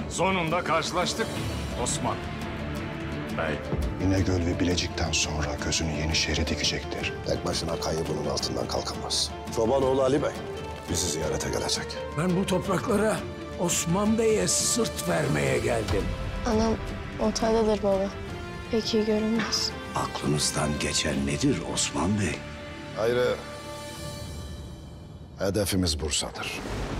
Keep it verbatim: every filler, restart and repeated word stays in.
Sonunda karşılaştık Osman Bey. İnegöl ve Bilecik'ten sonra gözünü Yenişehir'e dikecektir. Tek başına kayı bunun altından kalkamaz. Çobanoğlu Ali Bey bizi ziyarete gelecek. Ben bu topraklara Osman Bey'e sırt vermeye geldim. Anam ortadadır baba. Pek iyi görünmez. Aklınızdan geçen nedir Osman Bey? Ayrı hedefimiz Bursa'dır.